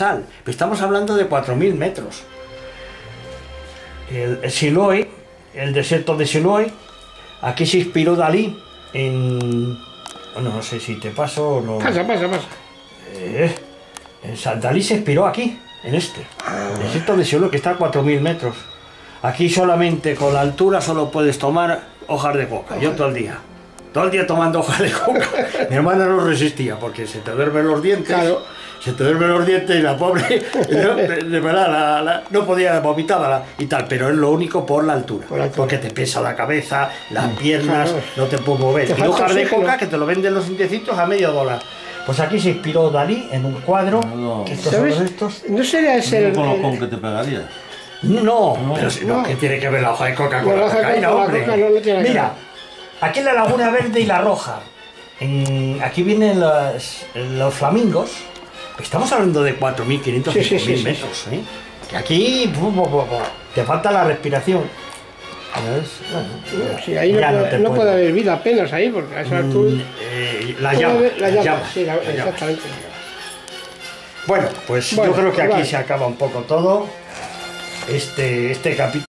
universal. Estamos hablando de 4.000 metros. El Siloé, el desierto de Siloé, aquí se inspiró Dalí en... Bueno, no sé si te paso o no... Pasa. Dalí se inspiró aquí, en este. El desierto de Siloé, que está a 4.000 metros. Aquí solamente con la altura solo puedes tomar hojas de coca. Yo todo el día tomando hojas de coca. Mi hermana no resistía porque se te duermen los dientes. Claro. Se te duermen los dientes y la pobre, de verdad, no podía vomitar y tal, pero es lo único por la altura. Porque te pesa la cabeza, las piernas, claro. No te puedes mover. Y hojas de coca que te lo venden los indiecitos a $1. Pues aquí se inspiró Dalí en un cuadro. Que estos ¿sabes? son estos. No sería ese el colocón que te pegarías. No, pero si no, ¿qué tiene que ver la hoja de coca con la cocaína, hombre? Mira, aquí en la Laguna Verde y la Roja, aquí vienen los flamingos. Estamos hablando de 4.500, 5.000 metros, ¿eh? Que aquí te falta la respiración. Bueno, sí, ahí no puede haber vida apenas ahí, porque a esa altura... La llama. Sí, exactamente. Bueno, pues yo creo que aquí se acaba un poco todo este capítulo.